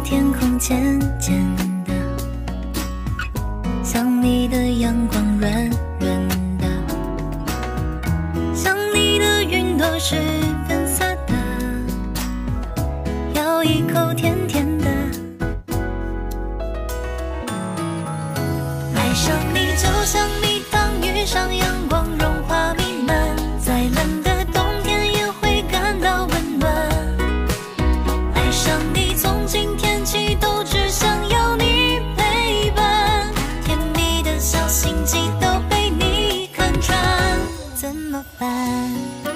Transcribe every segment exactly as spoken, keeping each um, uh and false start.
天空渐渐的，像你的阳光软软的，像你的云朵是粉色的，咬一口甜甜的。爱上你就像蜜糖遇上阳光，融化弥漫，再冷的冬天也会感到温暖。爱上你从今天起都只想要你陪伴，甜蜜的小心机都被你看穿，怎么办？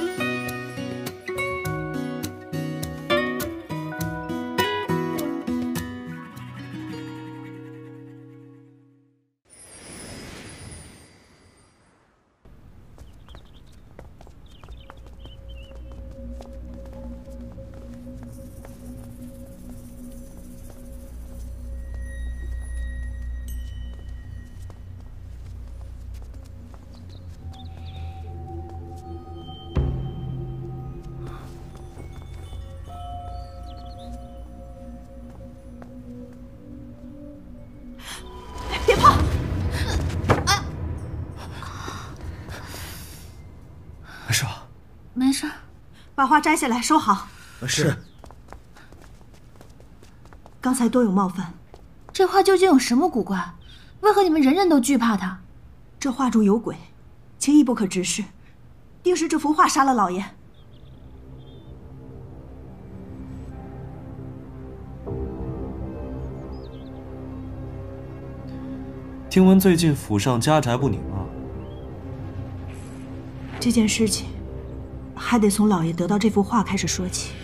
没事， 把花摘下来收好。 是。 刚才多有冒犯。 这画究竟有什么古怪？为何你们人人都惧怕它？ 这画中有鬼，轻易不可直视，定是这幅画杀了老爷。 听闻最近府上家宅不宁啊？ 这件事情还得从老爷得到这幅画开始说起。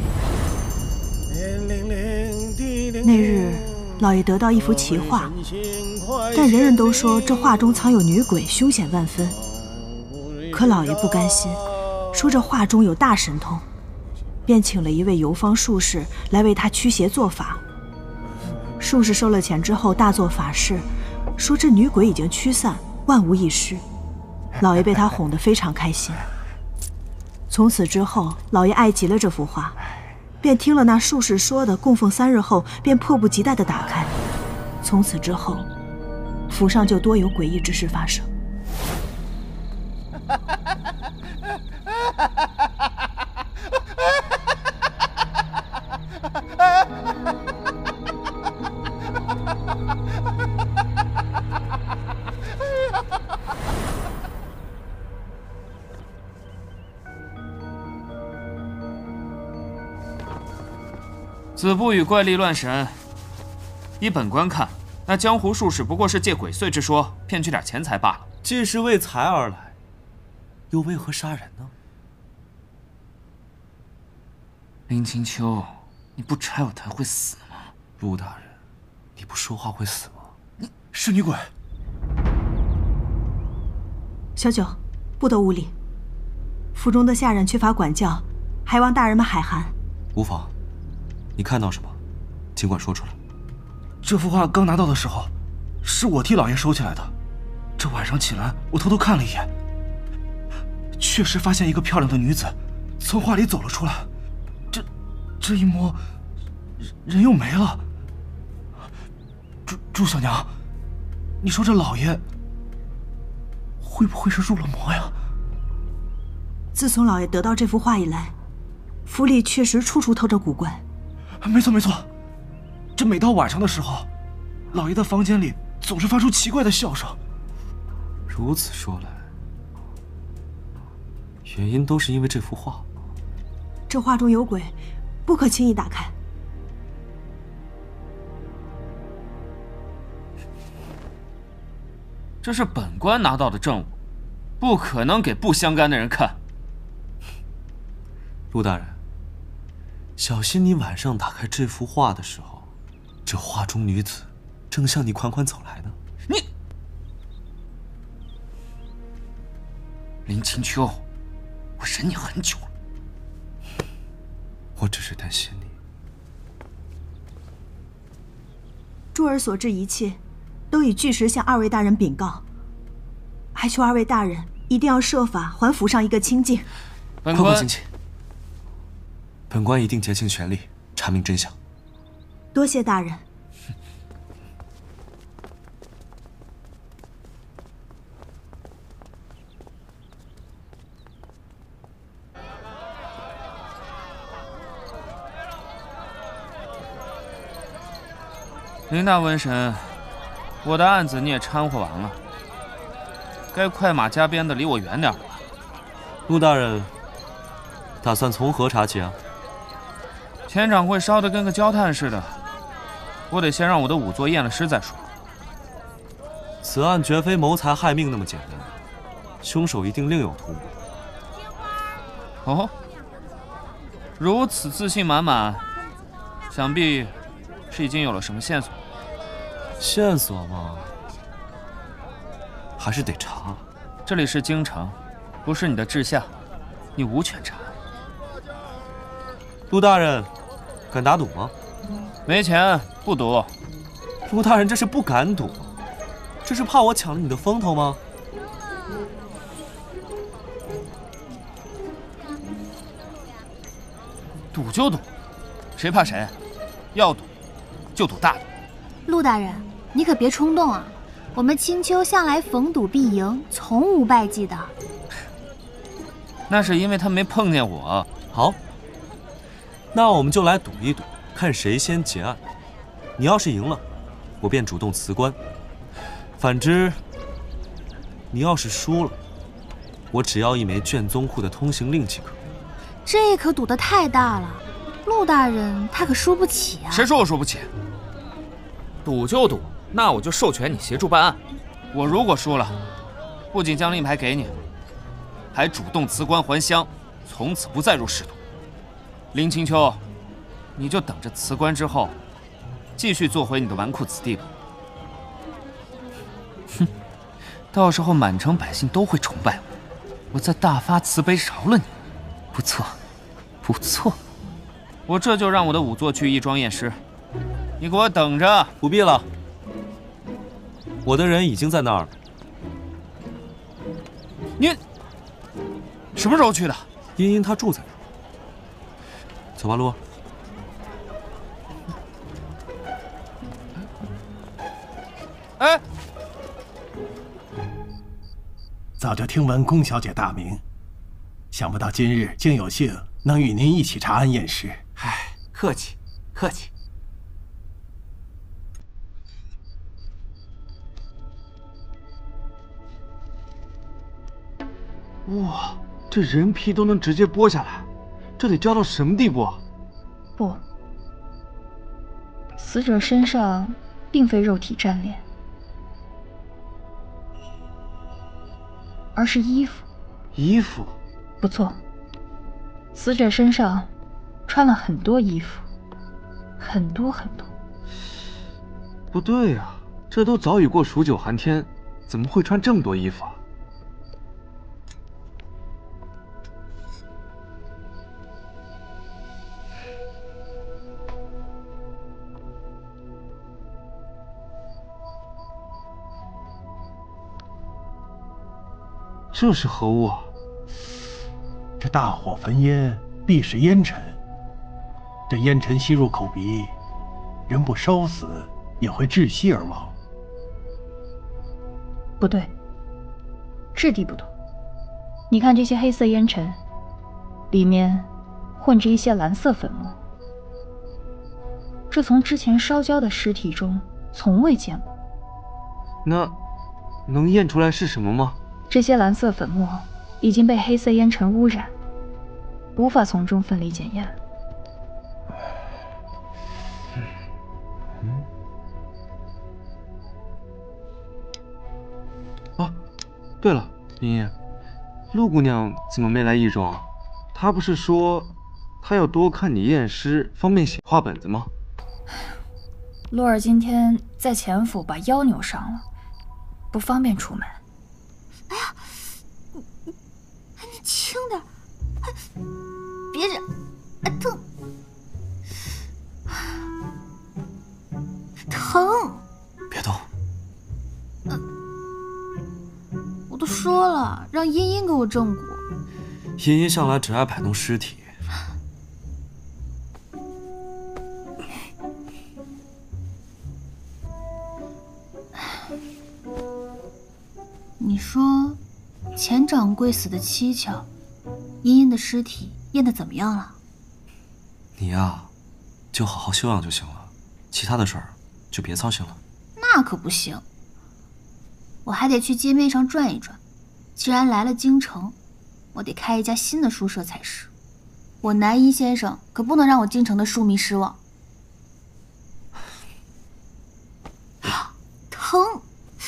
那日，老爷得到一幅奇画，但人人都说这画中藏有女鬼，凶险万分。可老爷不甘心，说这画中有大神通，便请了一位游方术士来为他驱邪做法。术士收了钱之后，大做法事，说这女鬼已经驱散，万无一失。老爷被他哄得非常开心。从此之后，老爷爱极了这幅画，便听了那术士说的，供奉三日后，便迫不及待地打开。从此之后，府上就多有诡异之事发生。 子不语怪力乱神。依本官看，那江湖术士不过是借鬼祟之说骗取点钱财罢了。 既是为财而来，又为何杀人呢？ 林清秋，你不拆我台会死吗？ 陆大人，你不说话会死吗？ 你是女鬼。 小九，不得无礼。府中的下人缺乏管教，还望大人们海涵。 无妨。你看到什么，尽管说出来。 这幅画刚拿到的时候，是我替老爷收起来的。这晚上起来，我偷偷看了一眼，确实发现一个漂亮的女子从画里走了出来。这，这一摸，人又没了。朱朱小娘，你说这老爷会不会是入了魔呀？ 自从老爷得到这幅画以来，府里确实处处透着古怪。 没错没错，这每到晚上的时候，老爷的房间里总是发出奇怪的笑声。 如此说来，原因都是因为这幅画。 这画中有鬼，不可轻易打开。 这是本官拿到的证物，不可能给不相干的人看。 陆大人，小心你晚上打开这幅画的时候，这画中女子正向你款款走来呢。 你，林清秋，我忍你很久了。 我只是担心你。 珠儿所知一切，都已据实向二位大人禀告，还求二位大人一定要设法还府上一个清净。 快快请起。本官一定竭尽全力查明真相。 多谢大人。 林大瘟神，我的案子你也掺和完了，该快马加鞭的离我远点了吧？ 陆大人，打算从何查起啊？ 钱掌柜烧得跟个焦炭似的，我得先让我的仵作验了尸再说。 此案绝非谋财害命那么简单，凶手一定另有图谋。 哦，如此自信满满，想必是已经有了什么线索。 线索嘛，还是得查。 这里是京城，不是你的治下，你无权查。 陆大人，敢打赌吗？ 没钱，不赌。 陆大人，这是不敢赌，这是怕我抢了你的风头吗？ 赌就赌，谁怕谁？要赌就赌大的。 陆大人，你可别冲动啊！我们青丘向来逢赌必赢，从无败绩的。 那是因为他没碰见我。 好，那我们就来赌一赌，看谁先结案。你要是赢了，我便主动辞官；反之，你要是输了，我只要一枚卷宗库的通行令即可。 这可赌得太大了，陆大人他可输不起啊！ 谁说我输不起？赌就赌，那我就授权你协助办案。我如果输了，不仅将令牌给你，还主动辞官还乡，从此不再入仕途。林青丘，你就等着辞官之后，继续做回你的纨绔子弟吧。哼，到时候满城百姓都会崇拜我，我再大发慈悲饶了你。不错，不错。我这就让我的仵作去义庄验尸，你给我等着。 不必了，我的人已经在那儿了。 你什么时候去的？ 茵茵她住在那儿。走吧，陆。 哎， 早就听闻宫小姐大名，想不到今日竟有幸能与您一起查案验尸。 唉，客气，客气。 哇，这人皮都能直接剥下来，这得焦到什么地步啊？ 不，死者身上并非肉体粘连，而是衣服。 衣服？ 不错，死者身上穿了很多衣服，很多很多。 不对呀、啊，这都早已过数九寒天，怎么会穿这么多衣服啊？这是何物啊？ 这大火焚烟必是烟尘，这烟尘吸入口鼻，人不烧死也会窒息而亡。 不对，质地不同。你看这些黑色烟尘，里面混着一些蓝色粉末，这从之前烧焦的尸体中从未见过。 那能验出来是什么吗？ 这些蓝色粉末已经被黑色烟尘污染，无法从中分离检验。 嗯。哦，对了，茵茵，陆姑娘怎么没来义庄？她不是说她要多看你验尸，方便写话本子吗？ 洛儿今天在前府把腰扭伤了，不方便出门。 哎呀，你你你轻点，哎，别这，哎疼，疼！ 别动。 嗯，我都说了，让茵茵给我正骨。 茵茵向来只爱摆弄尸体。 贵死得蹊跷，茵茵的尸体验得怎么样了？ 你呀，就好好休养就行了，其他的事儿就别操心了。 那可不行，我还得去街面上转一转。既然来了京城，我得开一家新的书社才是。我南一先生可不能让我京城的书迷失望。疼！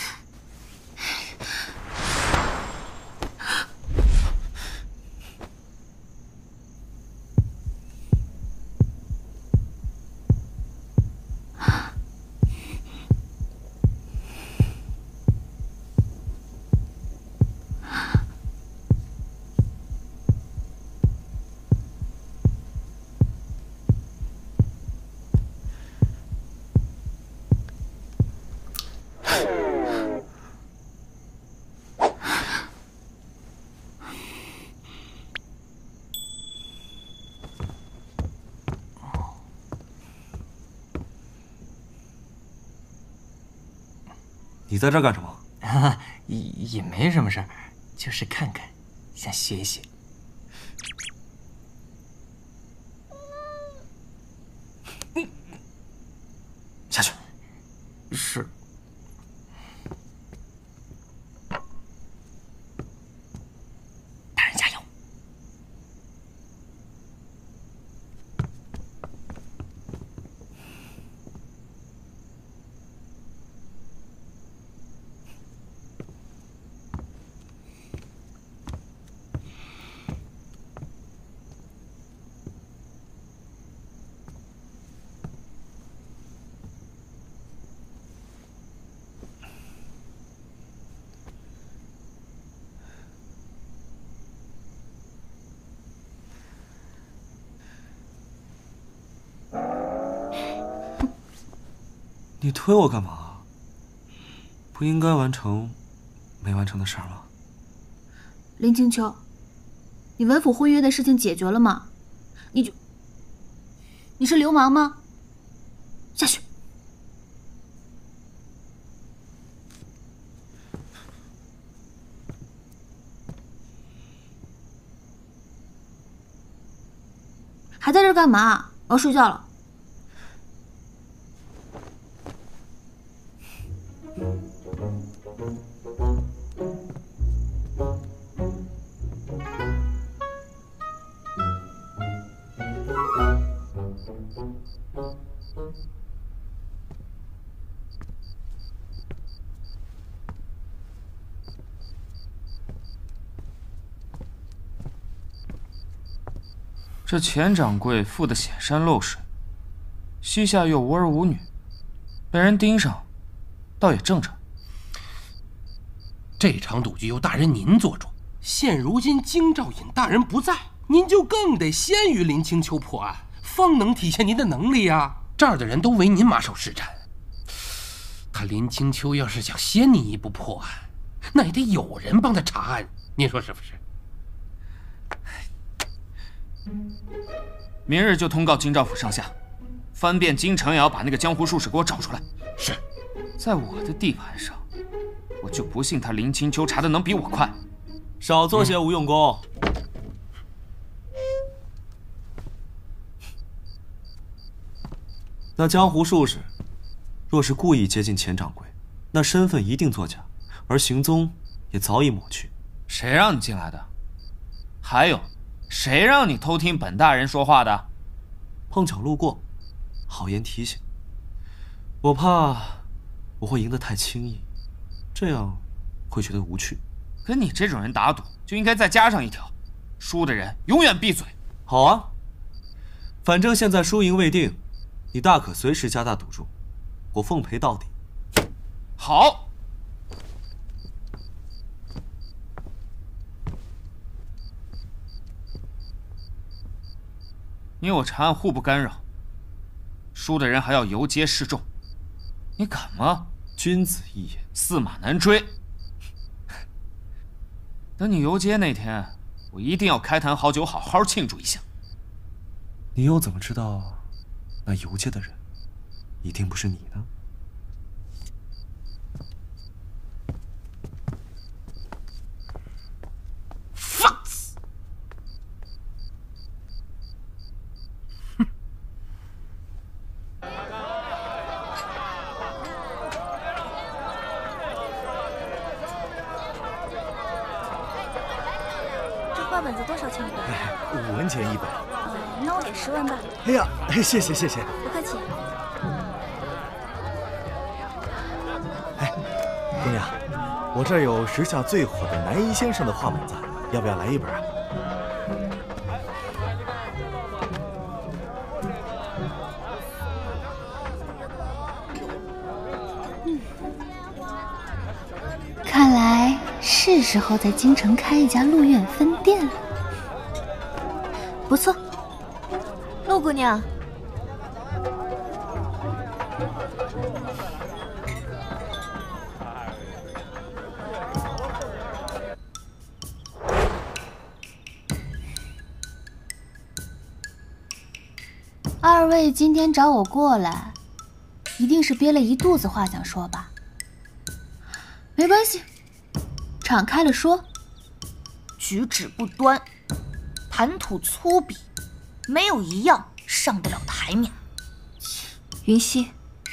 你在这儿干什么？ 啊，也也没什么事儿，就是看看，想学学。 下去。 是。大人加油！ 你推我干嘛？不应该完成没完成的事儿吗？ 林清秋，你文府婚约的事情解决了吗？你就你是流氓吗？下去。还在这儿干嘛？我要睡觉了。 这钱掌柜富得显山露水，膝下又无儿无女，被人盯上，倒也正常。 这场赌局由大人您做主，现如今京兆尹大人不在，您就更得先于林清秋破案，方能体现您的能力啊！这儿的人都唯您马首是瞻。他林清秋要是想先你一步破案，那也得有人帮他查案，您说是不是？ 明日就通告京兆府上下，翻遍京城也要把那个江湖术士给我找出来。 是， 在我的地盘上，我就不信他林清秋查的能比我快。 少做些无用功。那江湖术士若是故意接近钱掌柜，那身份一定作假，而行踪也早已抹去。 谁让你进来的？还有，谁让你偷听本大人说话的？ 碰巧路过，好言提醒。我怕我会赢得太轻易，这样会觉得无趣。 跟你这种人打赌，就应该再加上一条：输的人永远闭嘴。 好啊，反正现在输赢未定，你大可随时加大赌注，我奉陪到底。 好。你我查案互不干扰，输的人还要游街示众，你敢吗？ 君子一言， 驷马难追。等你游街那天，我一定要开坛好酒，好好庆祝一下。 你又怎么知道那游街的人一定不是你呢？ 子多少钱一本？ 五文钱一本。 嗯，那我给十文吧。 哎呀，谢谢谢谢。 不客气。 哎，姑娘，我这儿有时下最火的南一先生的画本子，要不要来一本啊？ 嗯，看来是时候在京城开一家陆苑分店了。不错， 陆姑娘。 二位今天找我过来，一定是憋了一肚子话想说吧？没关系，敞开了说。 举止不端，谈吐粗鄙，没有一样上得了台面。 云溪，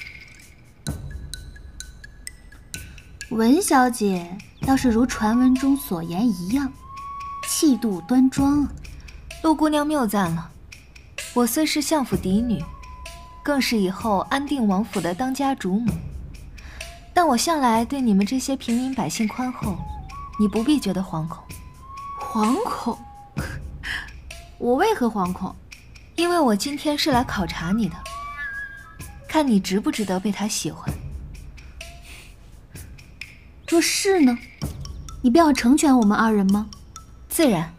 文小姐倒是如传闻中所言一样，气度端庄啊。 陆姑娘谬赞了。我虽是相府嫡女，更是以后安定王府的当家主母，但我向来对你们这些平民百姓宽厚，你不必觉得惶恐。 惶恐？我为何惶恐？ 因为我今天是来考察你的，看你值不值得被他喜欢。 若是呢？你便要成全我们二人吗？ 自然。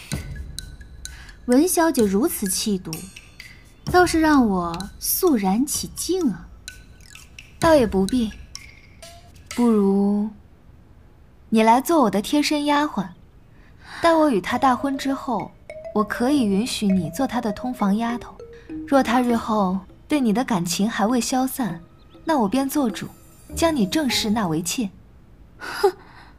文小姐如此气度，倒是让我肃然起敬啊。 倒也不必，不如你来做我的贴身丫鬟，待我与他大婚之后，我可以允许你做他的通房丫头。若他日后对你的感情还未消散，那我便做主，将你正式纳为妾。 哼，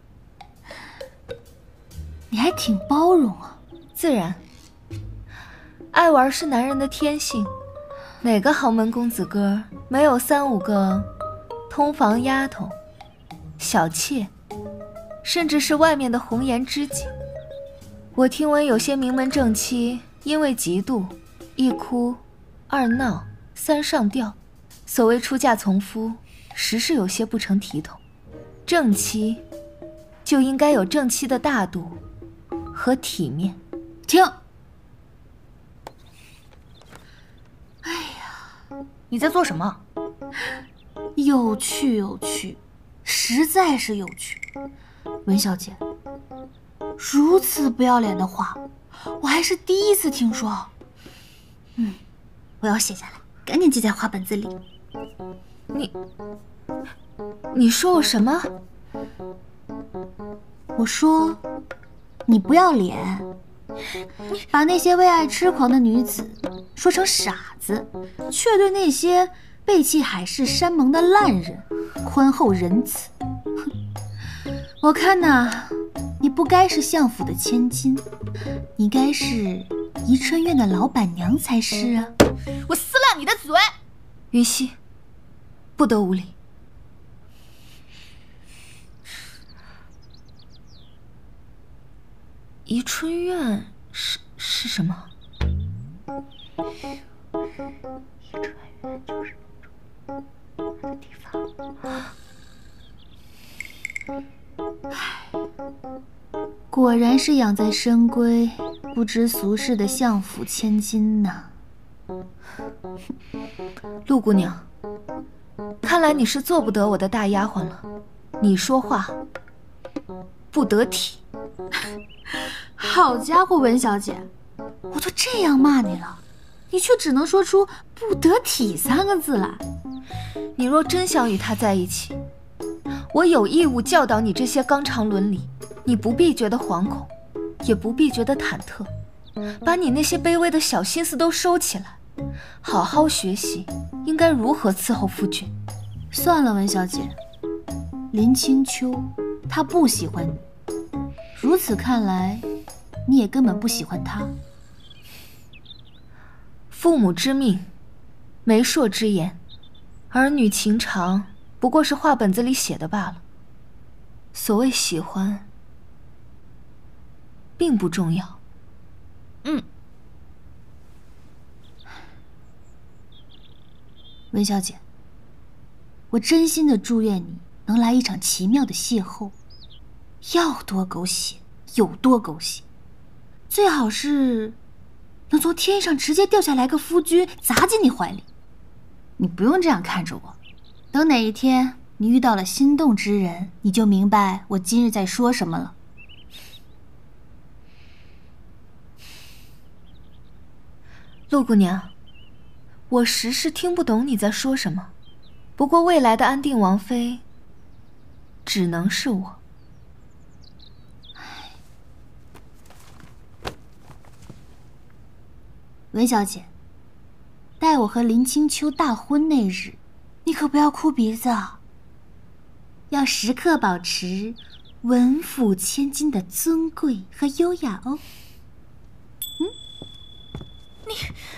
你还挺包容啊。 自然。爱玩是男人的天性，哪个豪门公子哥没有三五个通房丫头、小妾，甚至是外面的红颜知己？我听闻有些名门正妻因为嫉妒，一哭二闹三上吊，所谓出嫁从夫，实是有些不成体统。正妻就应该有正妻的大度和体面。 停！哎呀， 你在做什么？ 有趣有趣，实在是有趣。文小姐，如此不要脸的话，我还是第一次听说。嗯，我要写下来，赶紧记在画本子里。 你，你说我什么？ 我说，你不要脸，把那些为爱痴狂的女子说成傻子，却对那些背弃海誓山盟的烂人宽厚仁慈。我看呐，你不该是相府的千金，你该是宜春院的老板娘才是啊！ 我撕烂你的嘴！云溪，不得无礼。宜春院是是什么？ 宜春院就是那种的地方。果然是养在深闺不知俗事的相府千金呐。 陆姑娘，看来你是做不得我的大丫鬟了。你说话不得体。 好家伙，文小姐，我都这样骂你了，你却只能说出不得体三个字来。 你若真想与他在一起，我有义务教导你这些纲常伦理，你不必觉得惶恐，也不必觉得忐忑，把你那些卑微的小心思都收起来，好好学习应该如何伺候夫君。 算了，文小姐，林清秋他不喜欢你，如此看来你也根本不喜欢他。 父母之命，媒妁之言，儿女情长不过是画本子里写的罢了。所谓喜欢并不重要。 嗯。 温小姐，我真心的祝愿你能来一场奇妙的邂逅，要多狗血有多狗血，最好是能从天上直接掉下来个夫君砸进你怀里。你不用这样看着我，等哪一天你遇到了心动之人，你就明白我今日在说什么了。 陆姑娘，我实是听不懂你在说什么，不过未来的安定王妃只能是我。 文小姐，待我和林清秋大婚那日，你可不要哭鼻子啊！要时刻保持文府千金的尊贵和优雅哦。嗯，你。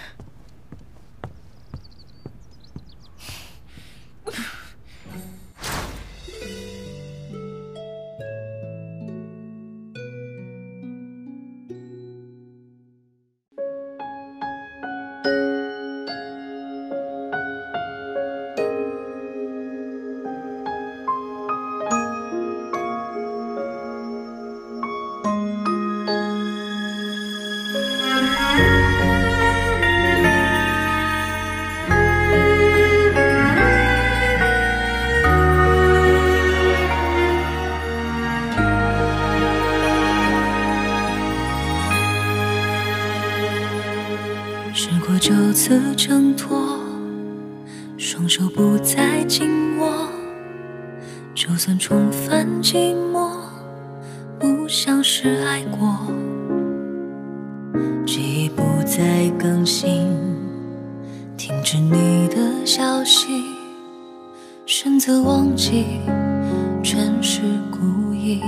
就此挣脱，双手不再紧握，就算重返寂寞，不像是爱过。记忆不再更新，停止你的消息，选择忘记，全是故意。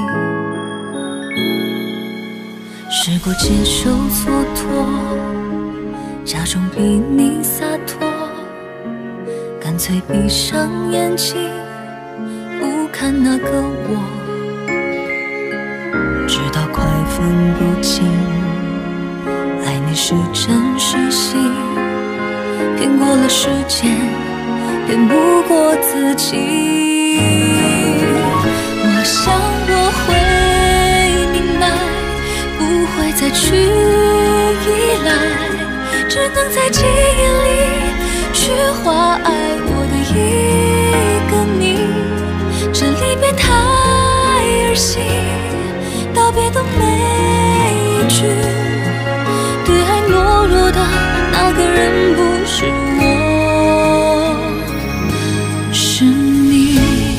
试过接受蹉跎，假装比你洒脱，干脆闭上眼睛，不看那个我，直到快分不清，爱你是真是戏，骗过了时间，骗不过自己。我想我会明白，不会再去依赖，只能在记忆里去画爱我的一个你。这离别太儿戏，道别的每一句，对爱懦弱的那个人不是我，是你。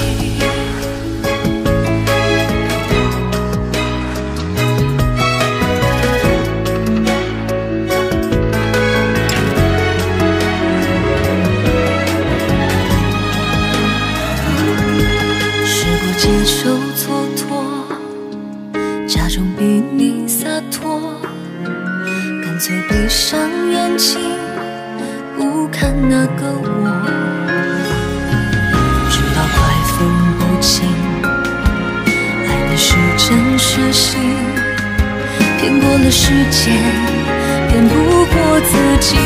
接受蹉跎，假装比你洒脱，干脆闭上眼睛，不看那个我，直到快分不清，爱你是真是戏，骗过了时间，骗不过自己。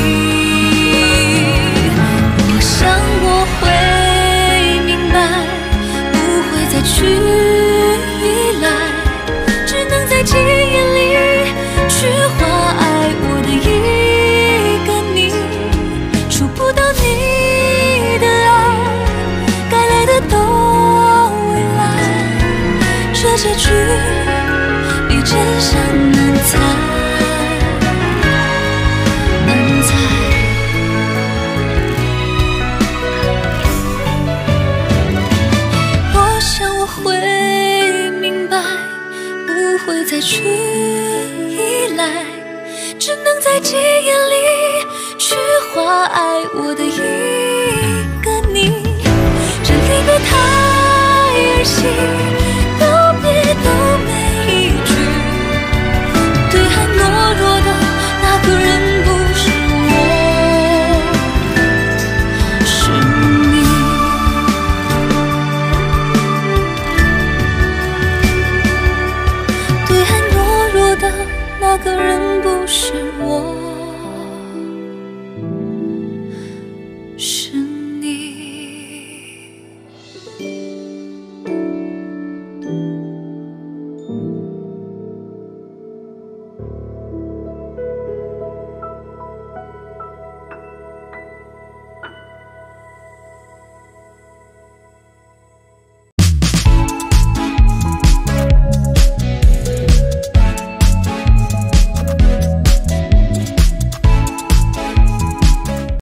我想我会明白，再去依赖，只能在记忆里去画爱我的一个你。触不到你的爱，该来的都未来，这结局比真相难猜，难猜。会明白，不会再去依赖，只能在记忆里去画爱我的一个你。这离别太儿戏，